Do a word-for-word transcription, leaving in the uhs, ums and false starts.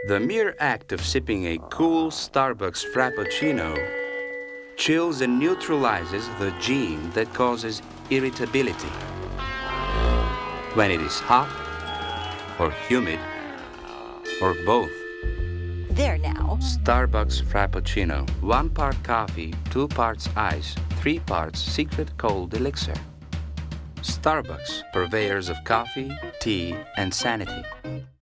The mere act of sipping a cool Starbucks Frappuccino chills and neutralizes the gene that causes irritability. When it is hot, or humid, or both. There now. Starbucks Frappuccino. One part coffee, two parts ice, three parts secret cold elixir. Starbucks, purveyors of coffee, tea, and sanity.